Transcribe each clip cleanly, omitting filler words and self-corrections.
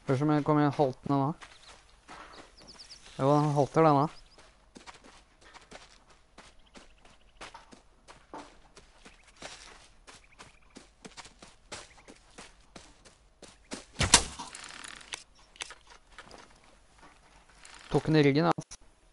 Først som jeg kommer i en haltende nå. Jo, den halter denne. Tok den i ryggen, altså.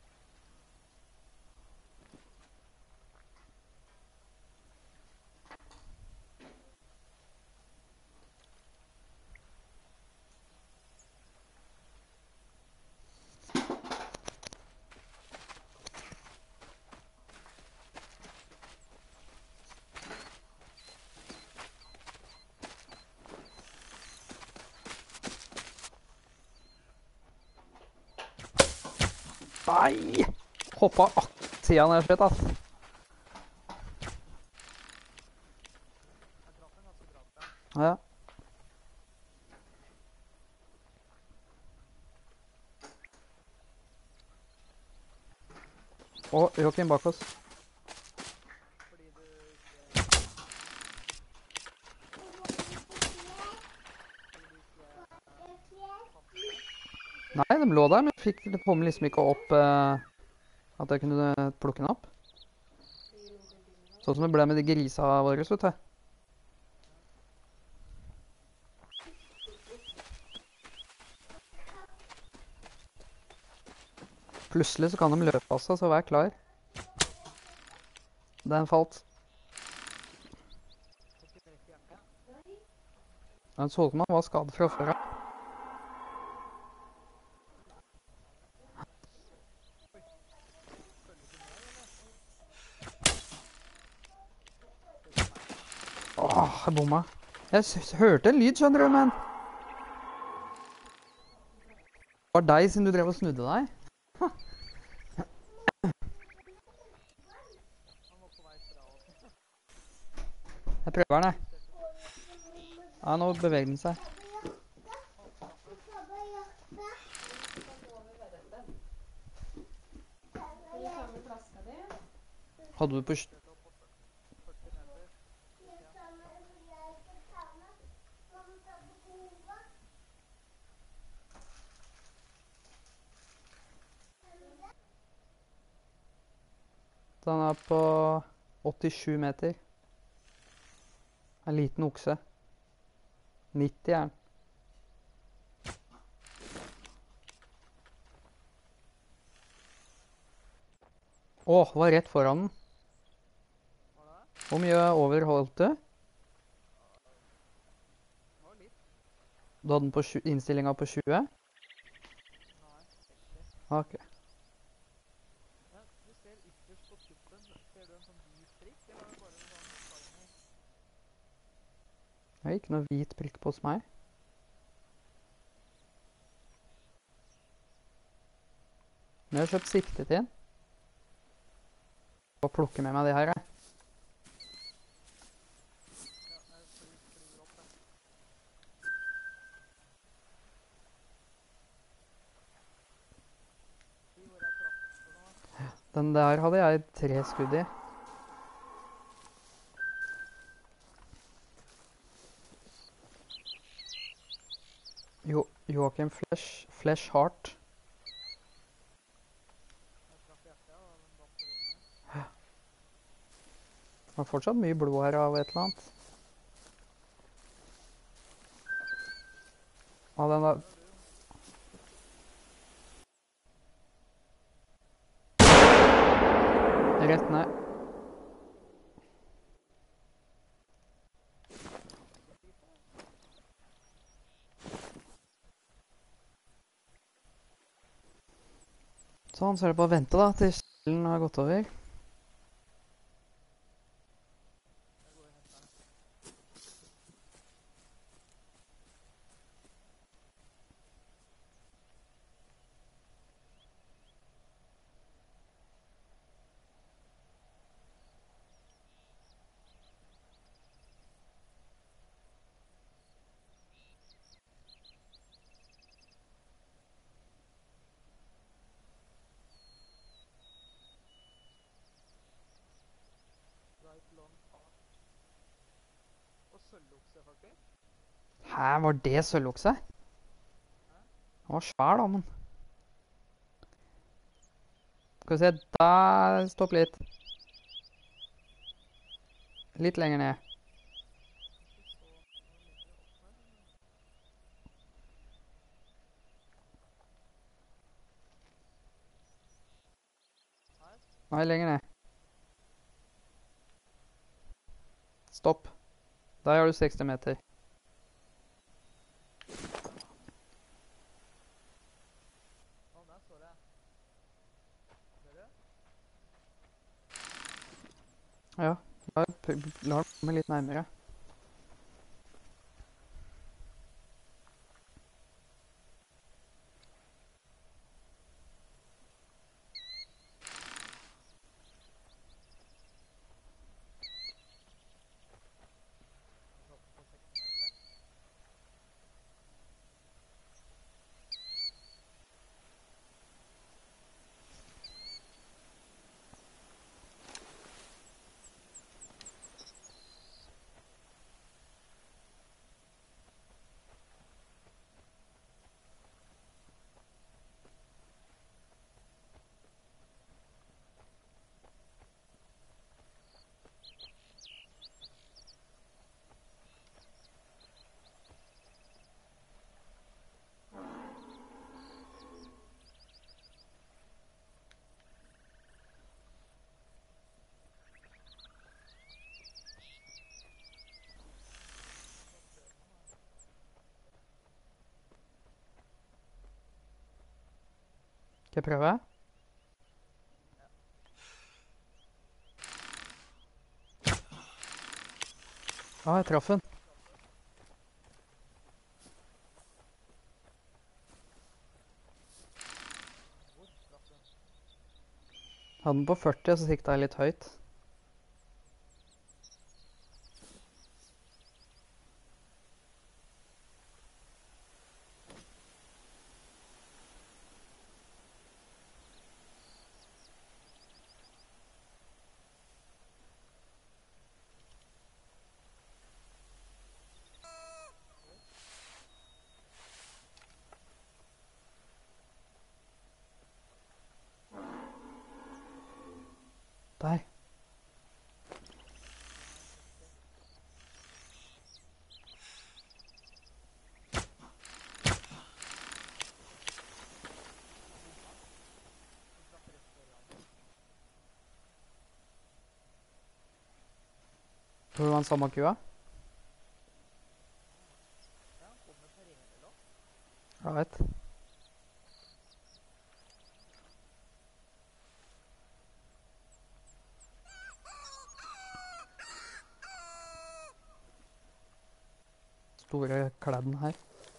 Nei! Hoppa siden jeg skjøt, ass. Ja. Å, Joakim bak oss. Nei, de lå der, men jeg fikk det på meg liksom ikke opp at jeg kunne plukke den opp. Sånn som det ble med de grisa våre, vet du. Plutselig så kan de løpe altså, så vær klar. Den falt. Den så ut som han var skadet fra før av. Åh, jeg bomma. Jeg hørte en lyd, skjønner du, men... Det var deg siden du drev og snudde deg. Jeg prøver den, jeg. Ja, nå beveger den seg. Hadde du på... Den er på 87 meter. En liten okse. 90 er den. Åh, det var rett foran den. Hvor mye over holdt du? Du hadde den på innstillingen på 20? Ok. Det er ikke noe hvit prikk på hos meg. Men jeg har kjøpt siktet inn. Og plukke med meg de her, jeg. Den der hadde jeg 3 skudd i. Joakim Flesh Heart. Det er fortsatt mye blod her av et eller annet. Ja, den der... Rett ned. Sånn, så er det bare å vente da, til kjelden har gått over. Hæ, var det sølvokse? Han var svær da, men... Skal vi se, da stopp litt. Litt lenger ned. Nei, lenger ned. Stopp. Der har du 60 meter. Ja, la den komme litt nærmere. Skal jeg prøve? Jeg traff den. Hadde den på 40, og så siktet jeg litt høyt. Der. Tror du det var den samme kua? Jeg vet. Store kledden her.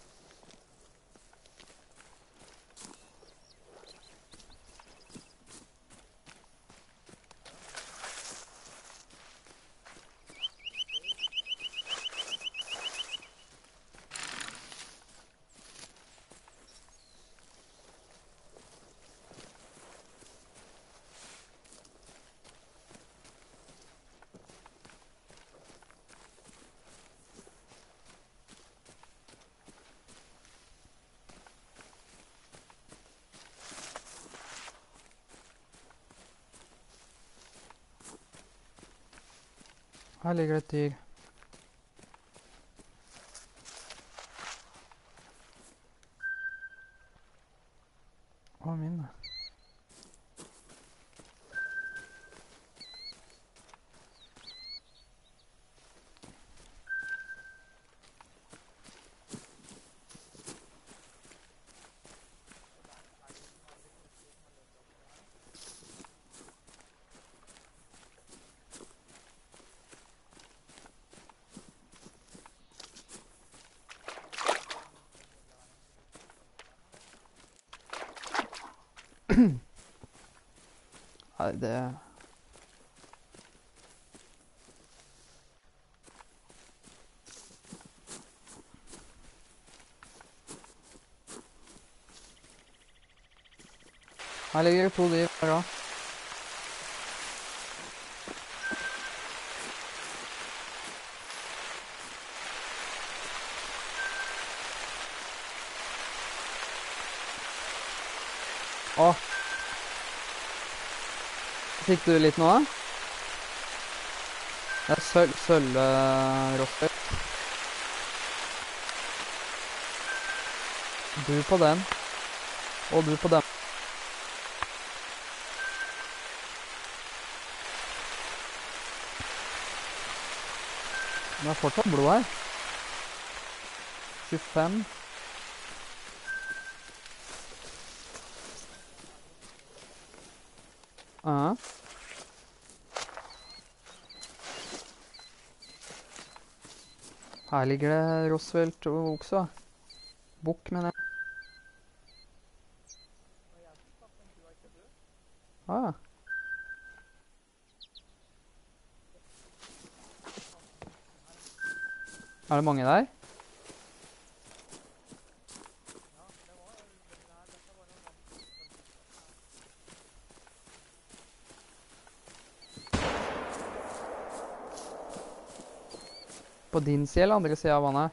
Her ligger det et dyr. Å, min. Nei, det... Her ligger det 2 dyr her også. Åh. Fikk du litt nå, da? Det er sølv-Roosevelt. Du på den. Og du på den. Det er fortsatt blod her. 25. Ja. Her ligger det Roosevelt og okse. Bukk, mener jeg. Ah. Er det mange der? På din side eller andre siden av vannet?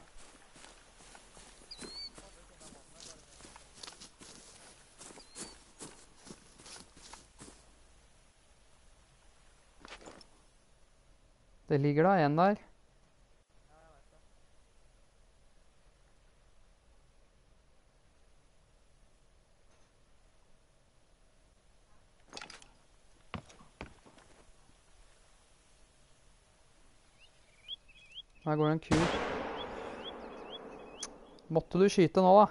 Det ligger da en der. Her går det en ku. Måtte du skyte nå, da?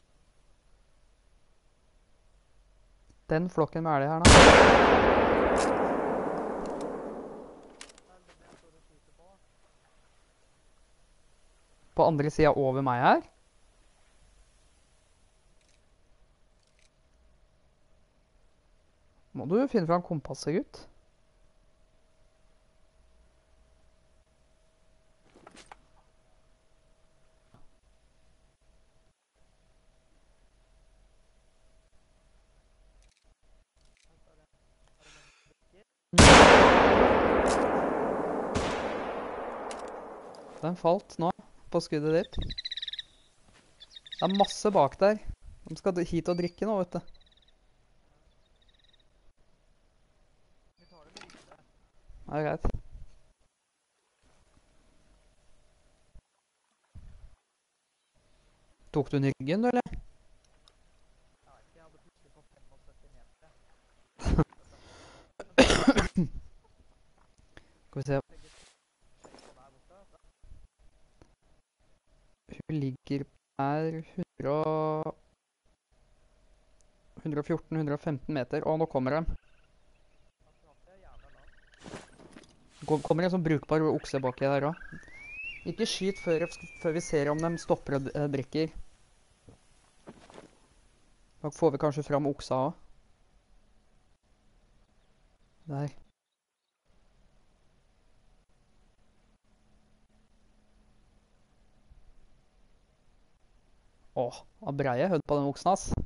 Den flokken med elg her, da. På andre siden over meg her? Må du finne fram kompasset, gutt. Den falt nå, på skuddet ditt. Det er masse bak der. De skal hit og drikke nå, vet du. Det er greit. Tok du den i ryggen, du, eller? Skal vi se. Hun ligger her 114-115 meter. Å, nå kommer de. Kommer en sånn brukbar okse baki der også. Ikke skyt før vi ser om de stopper og drikker. Da får vi kanskje fram oksa også. Der. Åh, da brei jeg hødd på den oksen, ass.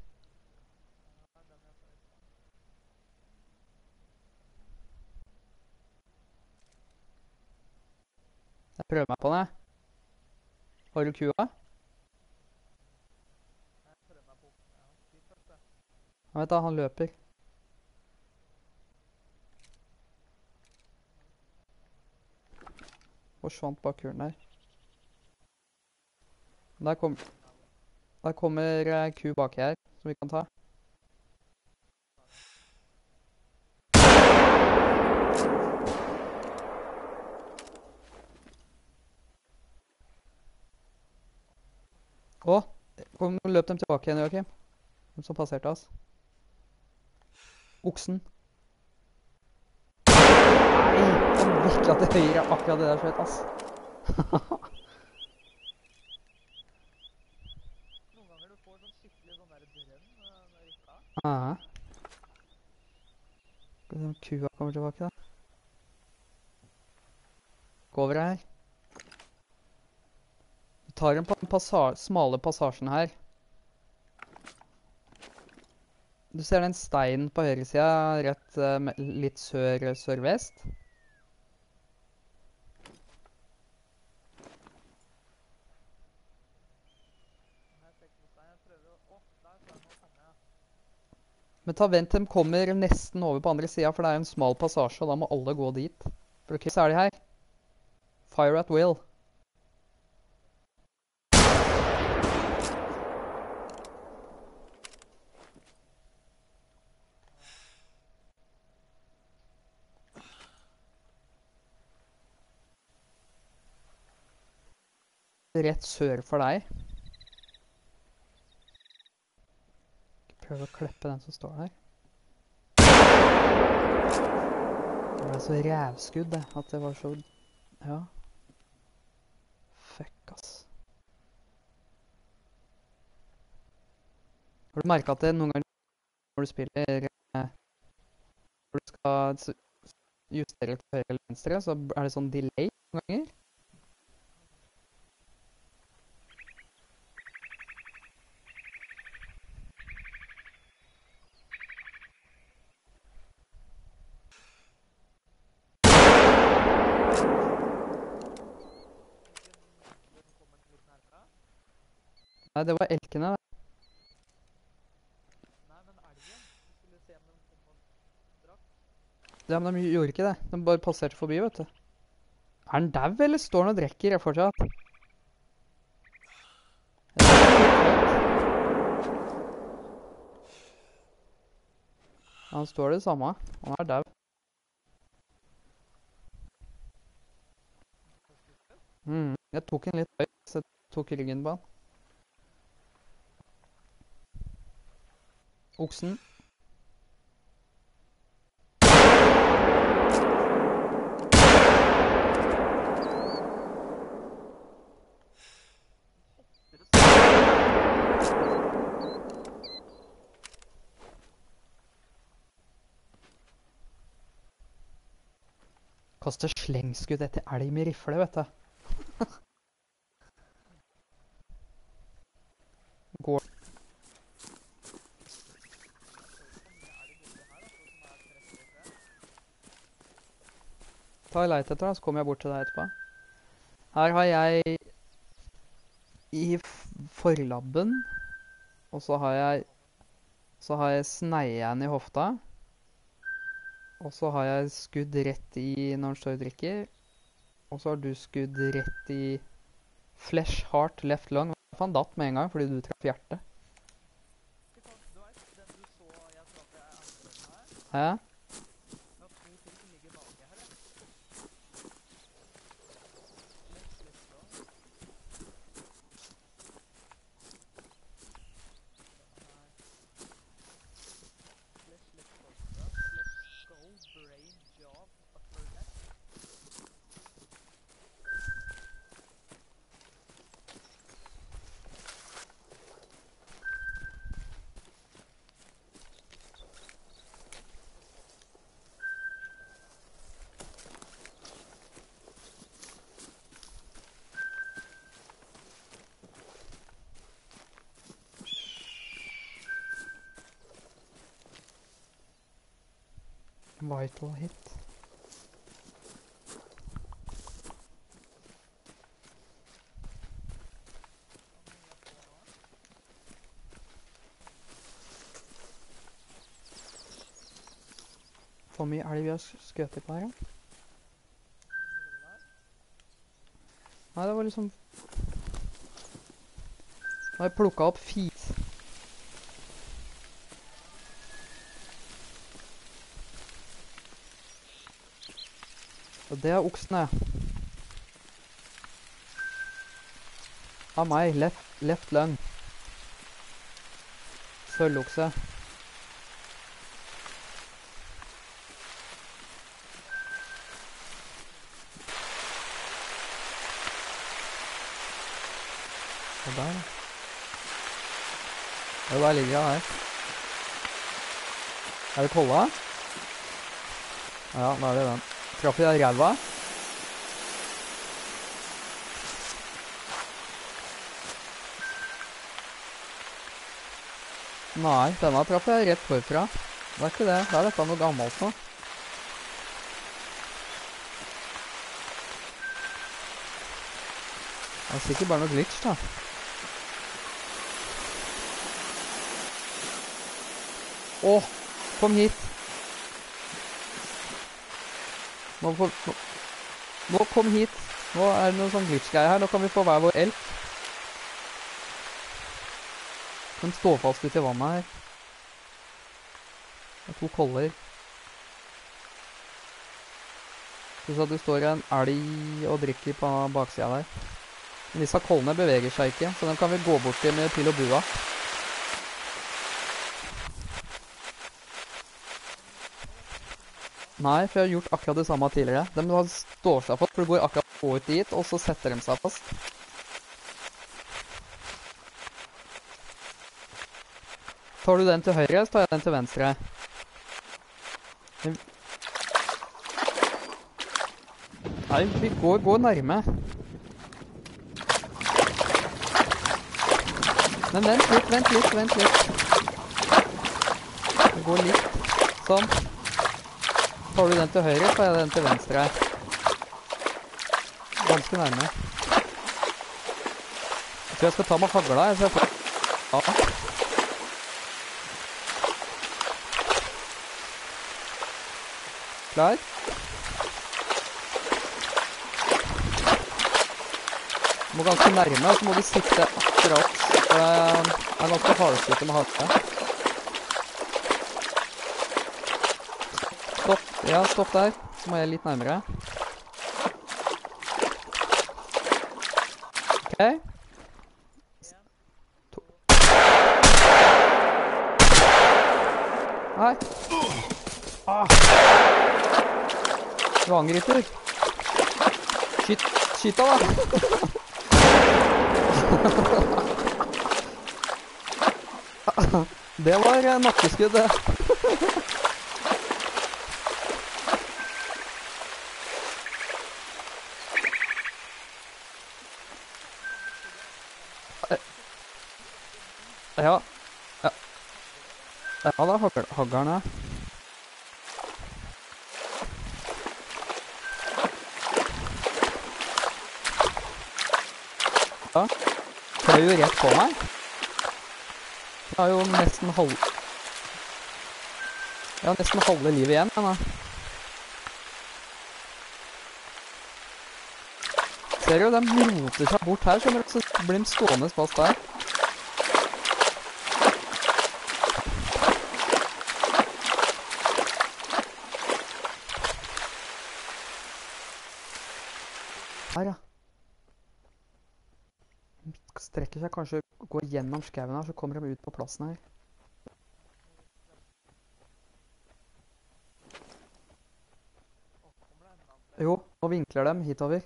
Jeg prøver meg på den, jeg. Har du kua? Jeg vet da, han løper. Forsvant bak kuren der. Der kommer ku baki her, som vi kan ta. Åh, nå løp de tilbake igjen, Joachim. De som passerte oss. Oksen. Nei, kom virkelig til høyre akkurat det der skjøt, ass. Noen ganger du får sånn skikkelig sånn der drøm når du ikke har. Ja. Skal vi se om kua kommer tilbake da. Gå over her. Vi tar den på den smale passasjen her. Du ser den steinen på høyre siden, rett litt sør-vest. Jeg prøver å... Åh, der klarer jeg å komme, ja. Men vent til de kommer nesten over på andre siden, for det er en smal passasje, og da må alle gå dit. For ok, så er de her. Fire at will. Rett sør for deg. Prøv å klippe den som står der. Det ble så rævskudd, det, at det var så... Ja. Fuck, ass. Har du merket at det noen ganger når du spiller, når du skal justere til høyre eller venstre, så er det sånn delay noen ganger? Nei, det var elkene. Nei, men elgen. Du skulle se om den kom og drakk. Ja, men de gjorde ikke det. De bare passerte forbi, vet du. Er den dau, eller står den og drekker fortsatt? Han står det samme. Han er dau. Jeg tok en litt høyt, så jeg tok ryggen på han. Oksen. Kaster slengskudd etter elg med rifle, vet du. Går. Ta leit etter da, så kommer jeg bort til deg etterpå. Her har jeg i forlabben, og så har jeg sneien i hofta, og så har jeg skudd rett i når han står og drikker, og så har du skudd rett i flesh, heart, left lung. Han datt med en gang fordi du traff hjertet. Du vet, den du så jeg traff jeg andre her? Ja? Det var 2 til som ligger bak her, ja. Let's go. Let's go, brain, jaw, upper left. Vital hit. Hvor mye elg vi har skjøtet på her, ja? Nei, det var liksom... Nå har jeg plukket opp 4. Og det er oksene. Av meg, left lung. Sølvokse. Og der, da. Ja, der ligger jeg her. Er det kolla? Ja, da er det den. Traff jeg ræva? Nei, denne traff jeg rett forfra. Det er ikke det. Det er dette noe gammelt nå. Det er sikkert bare noe glitch, da. Åh, kom hit. Nå kom hit. Nå er det noe sånn glitch-greie her. Nå kan vi få hver vår elk. Den står fast ute i vannet her. Det er 2 koller. Så du står en elg og drikker på baksida der. Men disse kollene beveger seg ikke, så den kan vi gå bort til med pil og bua. Nei, for jeg har gjort akkurat det samme tidligere. De står seg fast, for du går akkurat ut dit, og så setter de seg fast. Tar du den til høyre, så tar jeg den til venstre. Nei, vi går nærme. Men vent litt. Det går litt. Sånn. Tar du den til høyre, så tar jeg den til venstre. Ganske nærme. Jeg tror jeg skal ta med hagla, så jeg får... Ja. Klar? Du må ganske nærme, og så må du sikte akkurat. Det er ganske hardstyrt med hagla. Stopp. Ja, stopp der. Så må jeg litt nærmere. Ok. Nei. Du angriper. Skyt da, Det var nakkeskudd, det. Ja. Ja, da haggeren jeg. Ja. Fløy jo rett på meg. Jeg har jo nesten halve livet igjen, da. Ser du, de roter seg bort her, skjønner du, så blir de stående fast der. Her, ja. Strekker seg kanskje, går gjennom skauen her, så kommer de ut på plassen her. Jo, nå vinkler de hitover.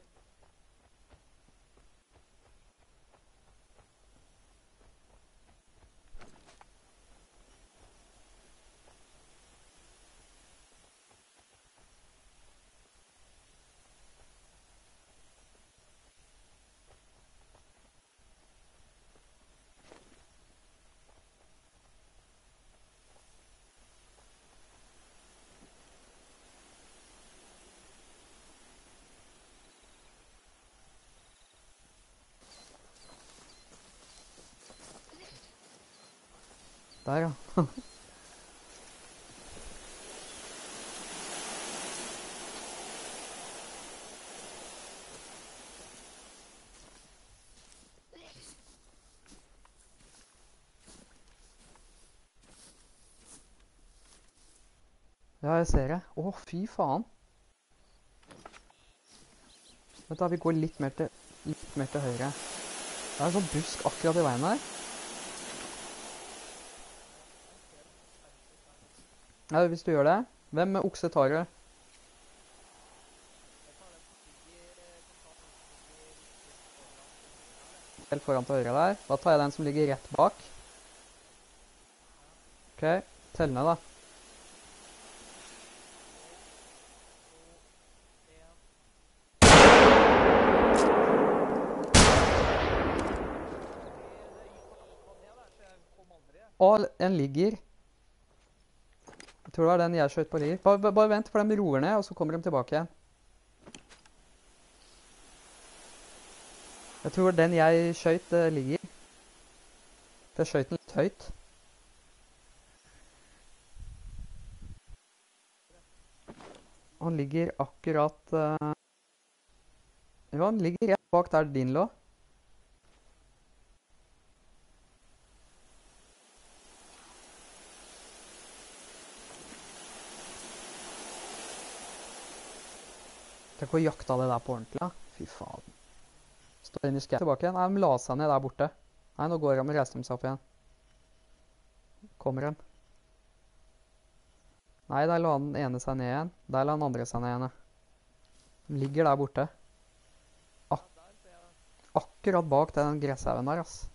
Der, ja. Ja, jeg ser det. Å, fy faen. Vent da, vi går litt mer til høyre. Det er en sånn busk akkurat i veien her. Ja, hvis du gjør det. Hvem med okse tar du? Helt foran til høyre der. Da tar jeg den som ligger rett bak. Ok, tell ned da. Å, en ligger. Jeg tror det var den jeg skjøt på ligger. Bare vent, for de roer ned, og så kommer de tilbake igjen. Jeg tror den jeg skjøt ligger. For jeg skjøt den litt høyt. Han ligger akkurat Jo, han ligger rett bak der din lå. Tenk å jakta det der på ordentlig, da. Fy faen. Står inn i skauen tilbake. Nei, de la seg ned der borte. Nei, nå går de og reiser de seg opp igjen. Kommer de. Nei, der la den ene seg ned igjen. Der la den andre seg ned igjen. De ligger der borte. Akkurat bak den gresshaugen der, ass.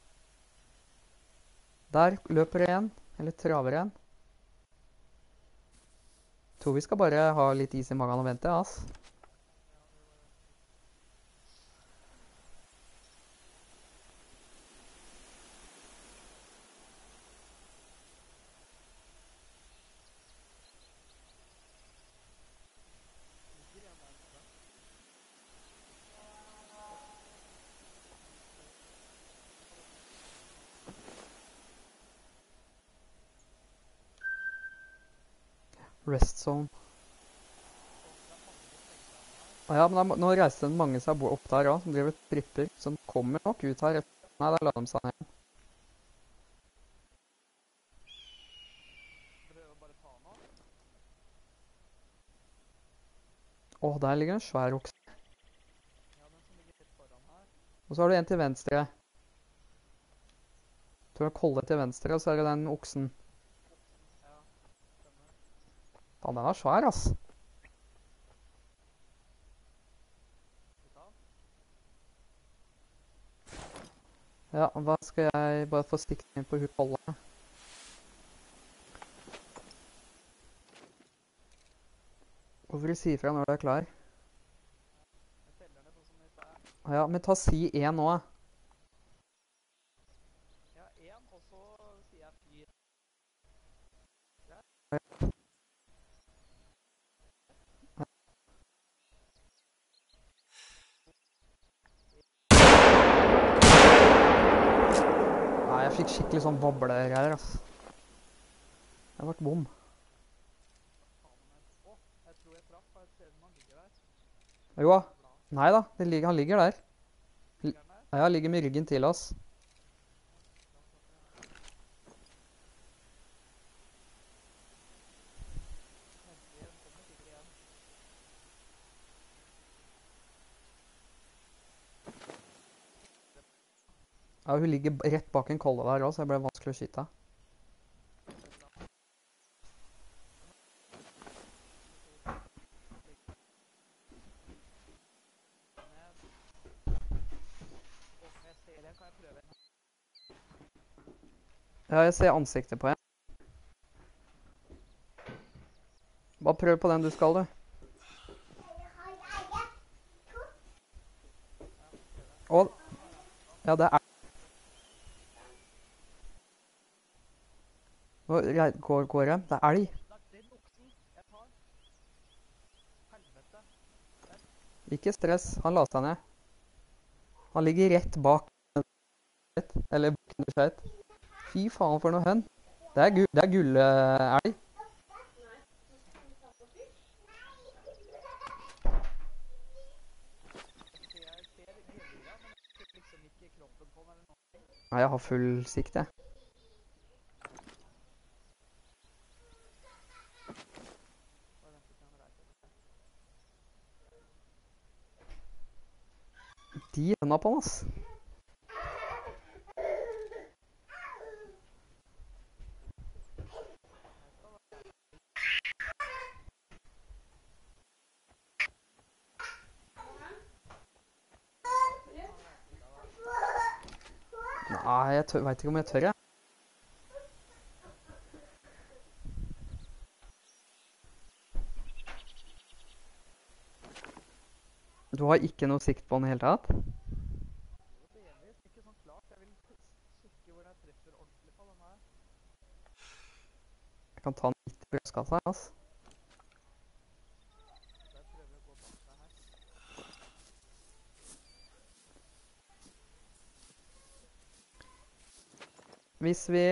Der løper det en, eller traver en. Tror vi skal bare ha litt is i magen og vente, ass. Rest zone. Ja, men nå reiste mange seg opp der også, som driver og tripper. Så de kommer nok ut her. Nei, der la de seg ned. Åh, der ligger en svær okse. Og så har du en til venstre. Du har kollet til venstre, og så er det den oksen. Ja, den er svær, ass. Ja, hva skal jeg bare få stikke inn på hun kollet? Hvorfor du sier fra når du er klar? Ja, men ta si 1 nå. Ja, 1, og så sier jeg 4. Nei, jeg fikk skikkelig sånn vablegreier, ass. Det har vært bom. Jeg tror jeg traff, for jeg ser den man ligger der. Jo da. Nei da, han ligger der. Ja, han ligger med ryggen til oss. Ja, hun ligger rett bak en kolle der også, så det ble vanskelig å skyte. Ja, jeg ser ansiktet på en. Bare prøv på den du skal, du. Og, ja, det er... Nå går jeg. Det er elg. Ikke stress, han la seg ned. Han ligger rett bak, eller bak en skjeit. Fy faen for noe hønn. Det er gullelg. Nei, jeg har full sikt, jeg. De hønna på den, ass. Nei, jeg vet ikke om jeg tør, jeg. Du har ikke noe sikt på den i hele tatt? Ikke sånn klart, jeg vil kikke hvor jeg treffer ordentlig på den her. Jeg kan ta den midt i brødskassa, ass. Der prøver jeg å gå bak deg her. Hvis vi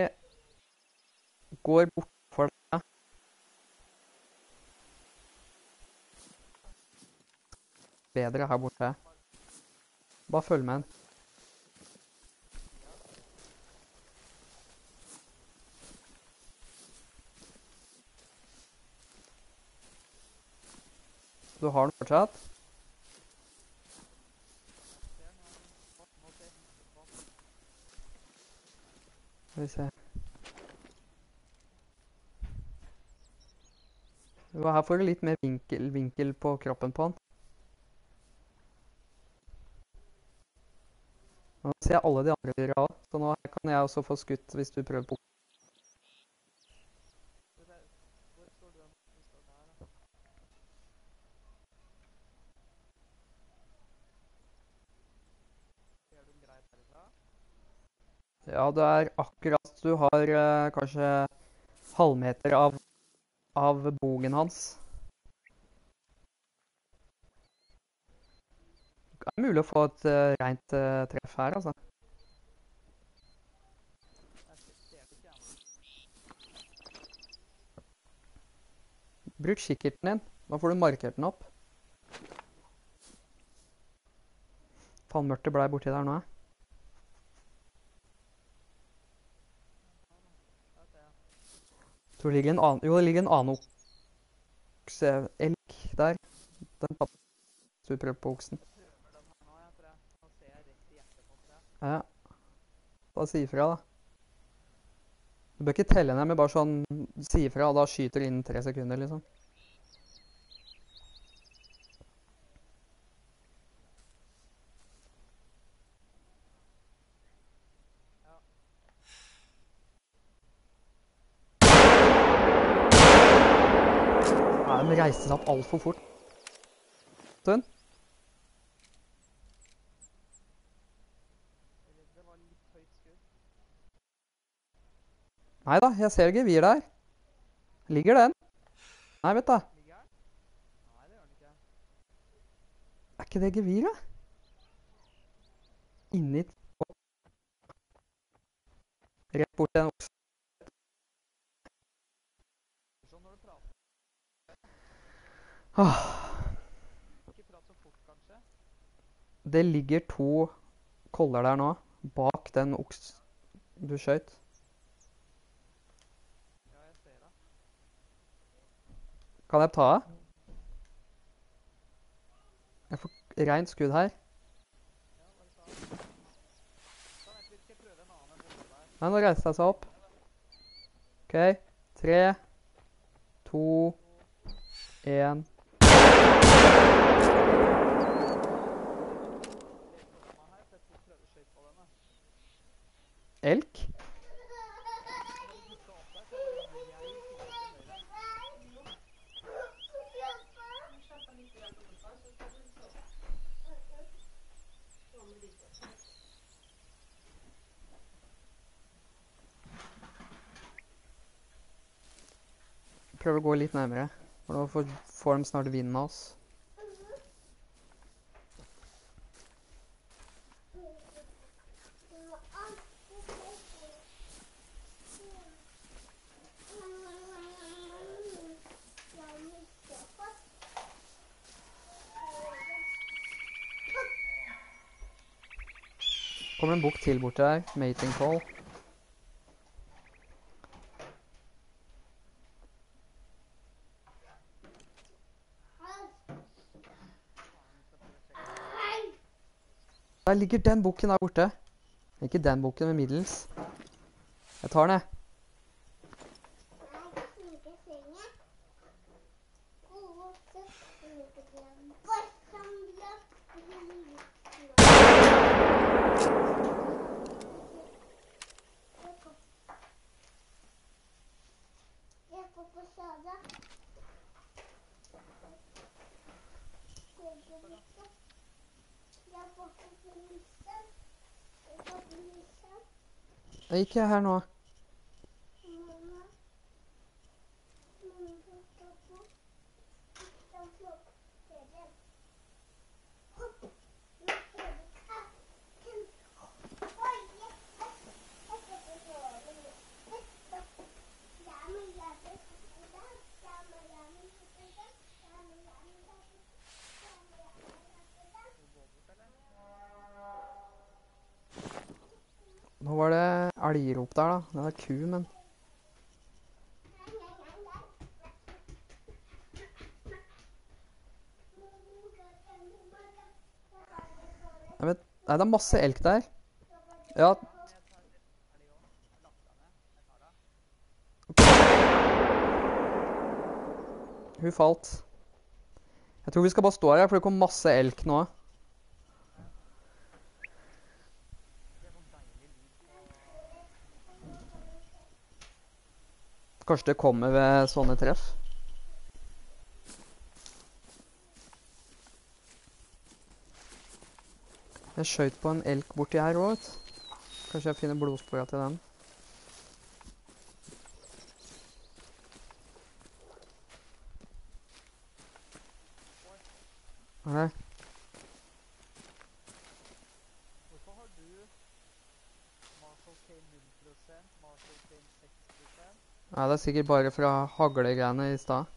går bort for deg, bedre her borte. Bare følg med en. Du har den fortsatt? Skal vi se. Her får du litt mer vinkel på kroppen på den. Nå ser jeg alle de andre dyra også, så nå kan jeg også få skutt hvis du prøver på. Hvor står du? Du står der, da. Ser du greit herfra? Ja, det er akkurat, du har kanskje halvmeter av bogen hans. Det er mulig å få et rent treff her, altså. Jeg ser det ikke, Bruk kikkerten din. Da får du markert den opp. Faen, mørkt det ble borti der nå. Jeg tror det ligger en annen, jo, det ligger en annen okse, elk der. Den tatt hvis du prøver på oksen. jeg prøver den her nå, jeg tror jeg. Nå ser jeg rett i hjertet på den. Ja. Bare si ifra, da. Du bør ikke telle ned, men bare sånn si ifra, og da skyter du innen 3 sekunder, liksom. Ja. Ja, den reiste seg opp alt for fort. Sånn. Det var litt høyt skudd. Neida, jeg ser gevir der. Ligger den? Nei, vet du. Ligger den? Nei, det gjør den ikke. Er ikke det gevir, da? Inni... Rett bort til den oksen. Sånn når du prater. Ah, Ikke prat så fort, kanskje. det ligger 2 koller der nå, bak den oks du skjøt. Ja, jeg ser det. Kan jeg ta av? Jeg får rent skudd her. Ja, bare ta. Da vent litt, skal jeg prøve en annen borte der. Nei, nå reiste jeg seg opp. Ok, 3, 2, 1. Litt foran meg her, så jeg tror jeg prøver å skjøte på denne. Elk? Når du dukket opp der, så jeg bare jeg siktet til høyre. Prøver å gå litt nærmere, for nå får de snart vinden av oss. Kommer en bukk til bort der, mating call. Der ligger den bukken der borte. Ikke den bukken, men middels. Jeg tar den, jeg. Jeg gikk her nå. opp der, da. Det er ku, men... Jeg vet... Nei, det er masse elk der. Ja, Ja, men jeg tar... Er de også? Jeg lagt deg ned. Jeg tar det. hun falt. Jeg tror vi skal bare stå her, for det kom masse elk nå. Ja. Det er sånn deilig lyd på... Kanskje det kommer ved sånne treff. Jeg skjøt på en elk borti her også, vet du. Kanskje jeg finner blodsporet til den. Nei, Hvorfor har du Marshall Kane 0%, Marshall Kane 6%? det er sikkert bare fra haglegreiene i stad.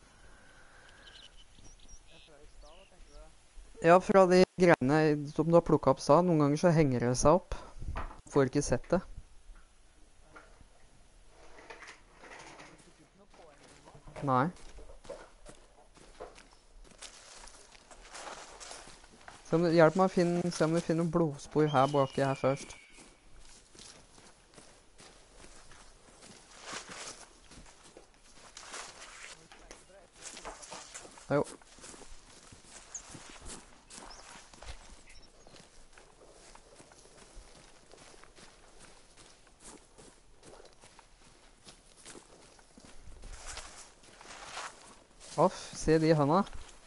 Ja, fra i stad, hva tenker du? Ja, fra de greiene som du har plukket opp stad. Noen ganger så henger det seg opp. Får ikke sett det. Du fikk ikke noe poeng eller noe? Nei. Hjelp meg å finne, se om vi finner noen blodspor her baki her først. Når kjente dere etter å plukka på andre? Jo. Off, se de høna.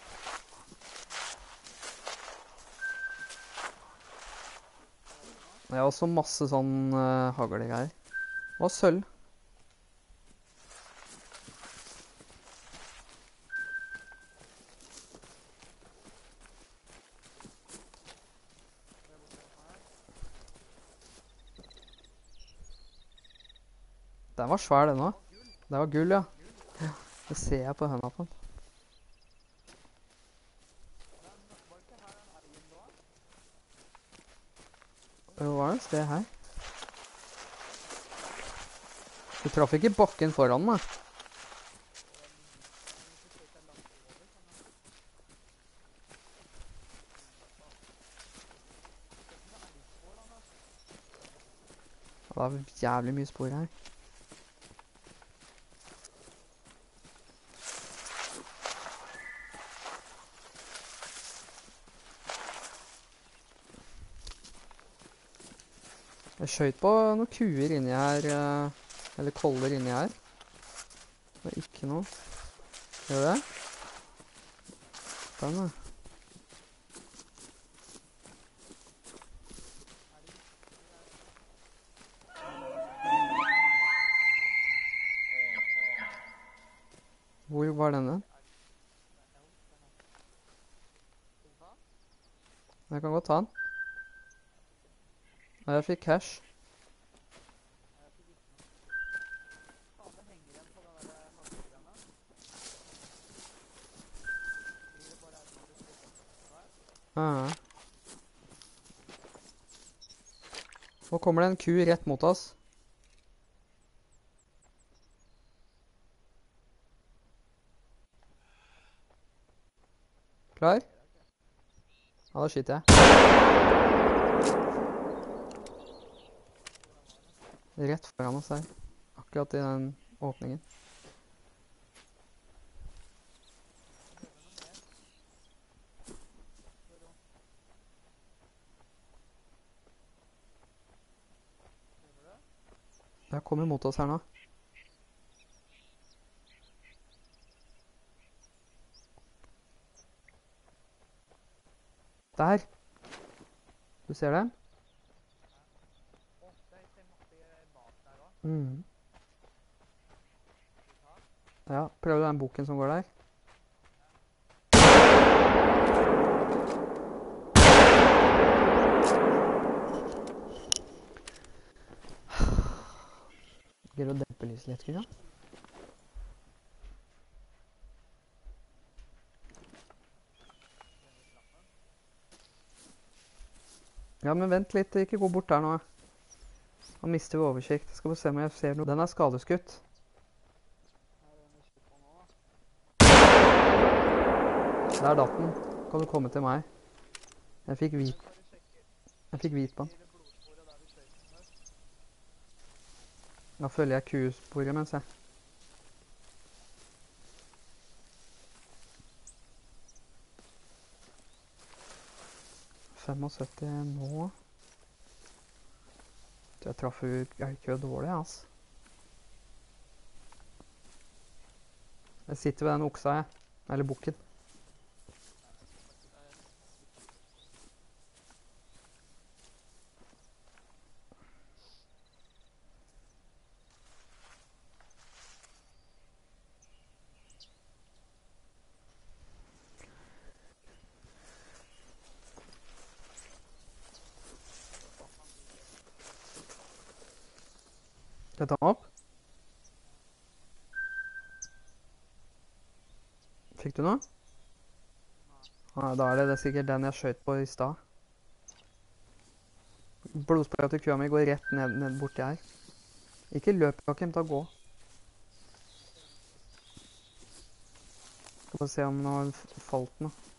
Det er også masse sånn haglegreier. Og sølv. Det er borte hos meg. Den var svær, den Å, også. gull! Det var gull, ja. Gull! Det ser jeg på høna på den. Men var det ikke her den elgen da? Det var et sted her. Du traff ikke bakken foran meg. Og den... Men så skjøt jeg langt over, skjønner du. Se som det er elgspår, da. Det var jævlig mye spor her. Jeg skjøt på noen kuer inni her, eller koller inni her. Det var ikke noe. Gjør det? Den, da. Hvor var denne? Jeg kan godt ta den. Ja, jeg fikk cash. Faen, det henger igjen på den der haglegreiene. Fordi det bare er sånn det stikker opp der. Ja. Nå kommer det en ku rett mot oss. Klar? Ja, da skyter jeg. Rett foran oss her. Akkurat i den åpningen. Jeg kommer mot oss her nå. Der. Du ser den? Å, det ser masse bak der også. Mhm. Skal vi ta? Ja, prøv den boken som går der. Greier å dempe lyset litt, ikke sant? Ja, men vent litt, ikke gå bort der nå. Han mister oversikt. Skal vi se om jeg ser noe. Den er skadeskutt. Her er en jeg skyter på nå, da. Der datt den. Kan du komme til meg? Jeg fikk hvit Bare sjekker. Jeg fikk hvit på den. Fire blodsporet der vi skjøt den før. Da følger jeg Q-sporet mens jeg. nå. Jeg traff ikke dårlig, altså. Jeg sitter ved den oksa, jeg. Eller bukken. Skal jeg ta den opp? Fikk du noe? Ja, da er det sikkert den jeg skjøt på i stad. Blodsporet til kua mi går rett ned borti her. Ikke løp, Joakim, ta gå. Skal bare se om den har falt noe.